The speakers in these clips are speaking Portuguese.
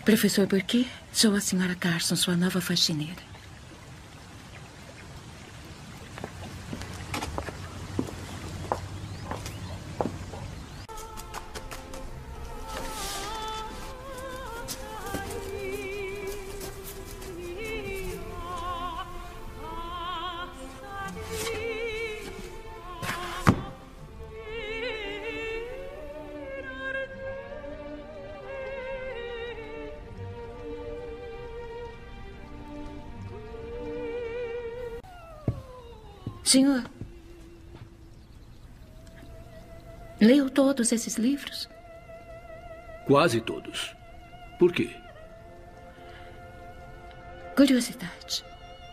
Professor Burke, sou a senhora Carson, sua nova faxineira. Senhor, leu todos esses livros? Quase todos. Por quê? Curiosidade.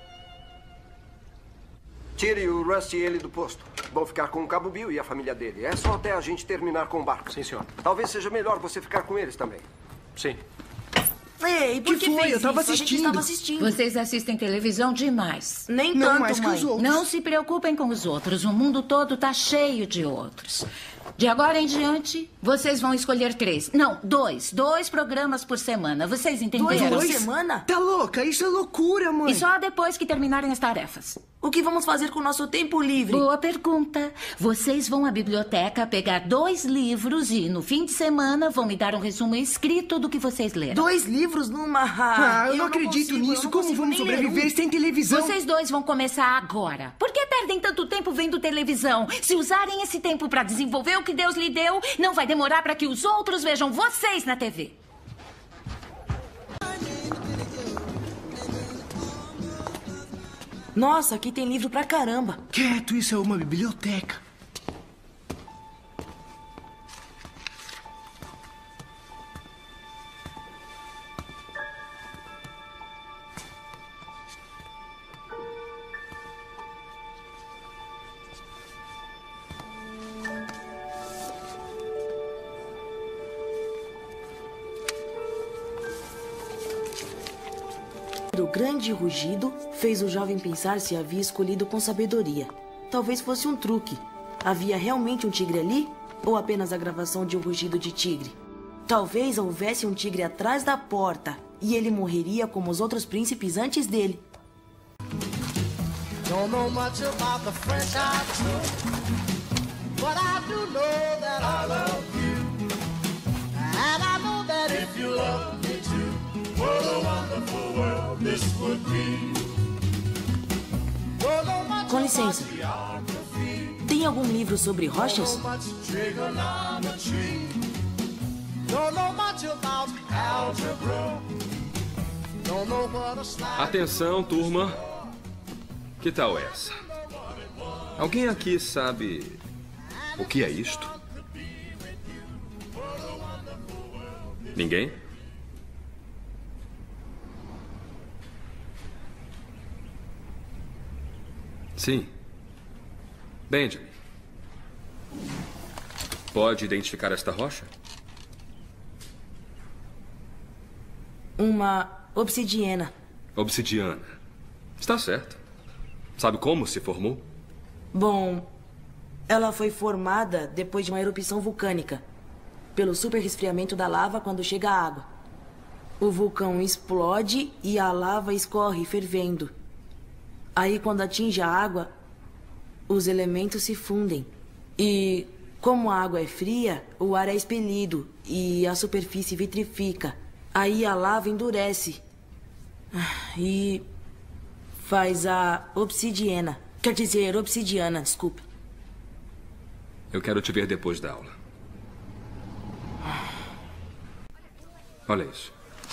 Tire o Rusty e ele do posto. Vão ficar com o Cabo Bill e a família dele. É só até a gente terminar com o barco. Sim, senhor. Talvez seja melhor você ficar com eles também. Sim. Ei, por que foi? fez Eu tava isso? A gente assistindo. estava assistindo. Vocês assistem televisão demais. Nem Não tanto, mais que mãe. os outros. Não se preocupem com os outros. O mundo todo tá cheio de outros. De agora em diante, vocês vão escolher 3. Não, 2. 2 programas por semana. Vocês entenderam? 2 por semana? Tá louca? Isso é loucura, mãe. E só depois que terminarem as tarefas. O que vamos fazer com o nosso tempo livre? Boa pergunta. Vocês vão à biblioteca pegar 2 livros e, no fim de semana, vão me dar um resumo escrito do que vocês leram. 2 livros numa... Eu não acredito nisso. Como vamos sobreviver sem televisão? Vocês 2 vão começar agora. Por que perdem tanto tempo vendo televisão? Se usarem esse tempo para desenvolver o que Deus lhe deu, não vai demorar para que os outros vejam vocês na TV. Nossa, aqui tem livro pra caramba. Quieto, isso é uma biblioteca. O grande rugido fez o jovem pensar se havia escolhido com sabedoria. Talvez fosse um truque. Havia realmente um tigre ali? Ou apenas a gravação de um rugido de tigre? Talvez houvesse um tigre atrás da porta e ele morreria como os outros príncipes antes dele. Don't know much about the French I took, but I do know that I love you, and I know that if you love me too, what a wonderful world this would be. Don't know much Com licença. Tem algum livro sobre rochas? about trigonometry. Don't know much about algebra. Don't know what a slide. Atenção, turma. Que tal essa? Alguém aqui sabe o que é isto? Ninguém? Sim. Benjamin. Pode identificar esta rocha? Uma obsidiana. Obsidiana. Está certo. Sabe como se formou? Bom, ela foi formada depois de uma erupção vulcânica, pelo superresfriamento da lava quando chega a água. O vulcão explode e a lava escorre fervendo. Aí, quando atinge a água, os elementos se fundem. E, como a água é fria, o ar é expelido e a superfície vitrifica. Aí a lava endurece e faz a obsidiana. Quer dizer, obsidiana, desculpe. Eu quero te ver depois da aula. Olha isso.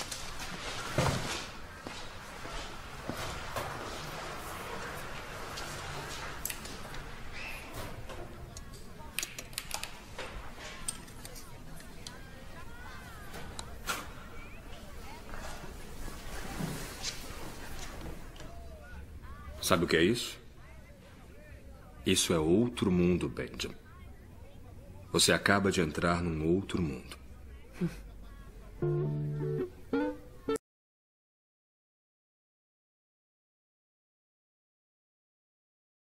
Sabe o que é isso? Isso é outro mundo, Benjamin. Você acaba de entrar num outro mundo.